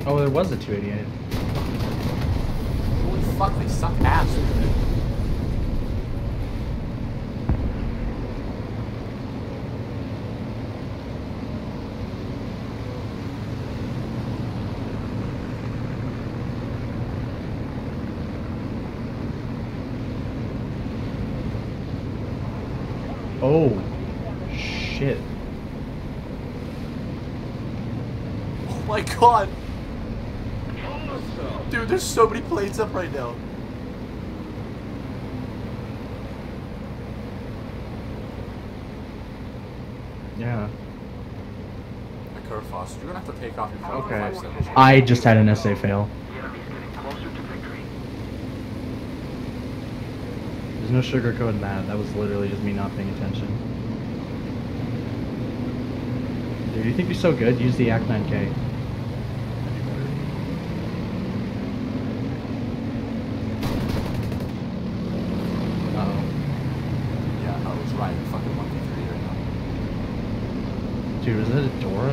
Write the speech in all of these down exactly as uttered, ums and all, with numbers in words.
Oh, there was a two eighty-eight. Holy fuck, they suck ass. Oh, shit. Oh my god. Dude, there's so many planes up right now. Yeah. Occur Foster, you're gonna have to take off your phone for Okay. five seconds. I just had an essay fail. There's no sugarcoating that. That was literally just me not paying attention. Dude, you think you're so good? Use the A C nine K. Uh-oh. Yeah, I was right. Fucking one v three right now. Dude, is that a Dora?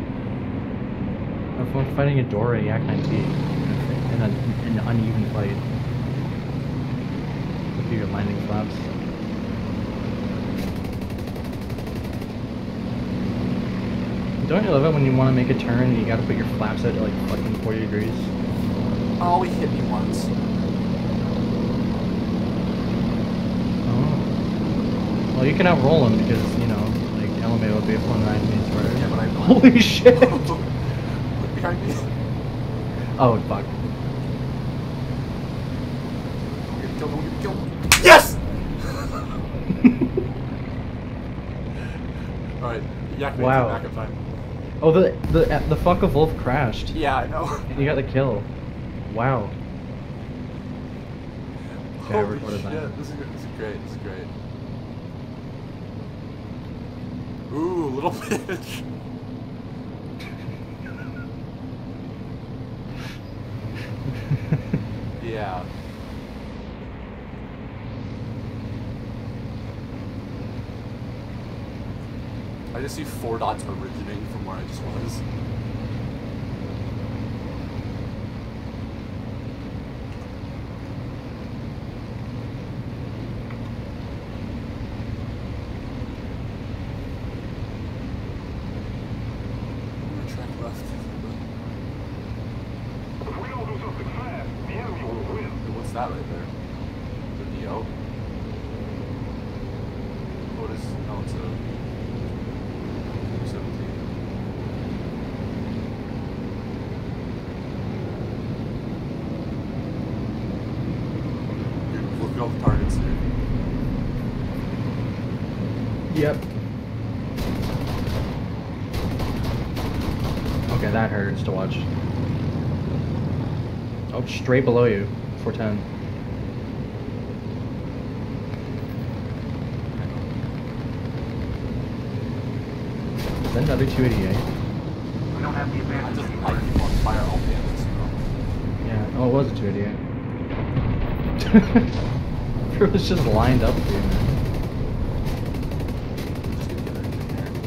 I'm fighting a Dora A C nine T in a, in an uneven fight. Look at your landing flaps. Don't you love it when you want to make a turn and you gotta put your flaps at like fucking forty degrees? Oh, he hit me once. Oh. Well, you can outroll him because, you know, like, elevator will be a one nine means where. Yeah, but I Holy shit! Look behind me. Oh, fuck. I'm gonna kill him, I'm gonna kill him. Yes! Alright, Yak made Wow. it back up time. Oh, the the the fuck of wolf crashed. Yeah, I know. And you got the kill. Wow. Okay, I Holy recorded shit, that. this is, this is great, this is great. Ooh, little bitch. Yeah. I just see four dots originating from where I just was. Track left. If we don't do something fast, the enemy will win. What's that right there? The D O? What is... Oh, it's a... two seventeen. Dude, look at all the targets here. Yep. Okay, that hurts to watch. Oh, straight below you. four ten. Is that another two eighty-eight? We don't have the I advantage just anymore. light people on fire all damage, bro. Yeah. Oh, it was a two eighty-eight. It was just lined up for you, man. Just gonna get it in there.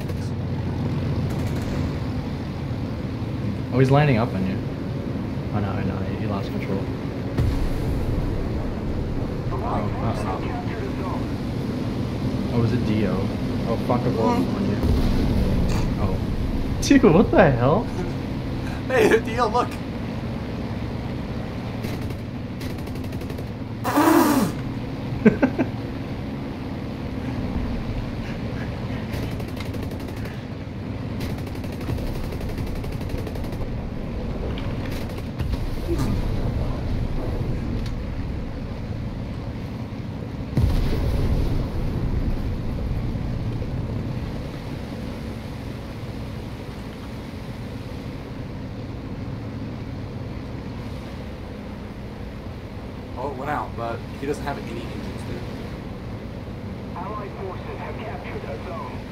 Oh, he's lining up on you. Oh no, I know. He lost control. The Oh, right forces uh-oh. have captured the zone. Oh, it was a Dio. Oh, fuck a wolf on you. Oh. Dude, what the hell? Hey, the D O, look! Oh, it went out, but he doesn't have any engines, dude. Allied forces have captured a zone.